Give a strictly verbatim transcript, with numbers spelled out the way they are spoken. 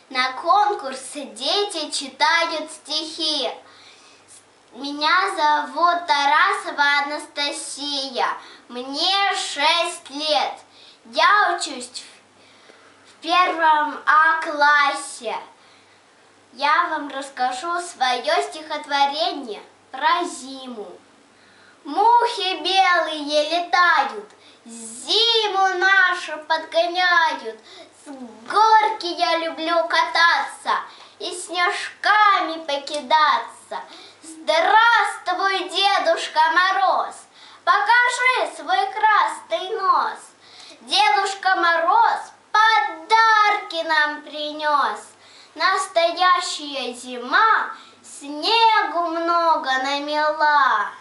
На конкурсе дети читают стихи. Меня зовут Тарасова Анастасия. Мне шесть лет. Я учусь в первом А классе. Я вам расскажу свое стихотворение про зиму. Мухи белые летают, зиму нашу подгоняют. С горки я люблю кататься и снежками покидаться. Здравствуй, Дедушка Мороз, покажи свой красный нос. Дедушка Мороз подарки нам принес. Настоящая зима снегу много намела.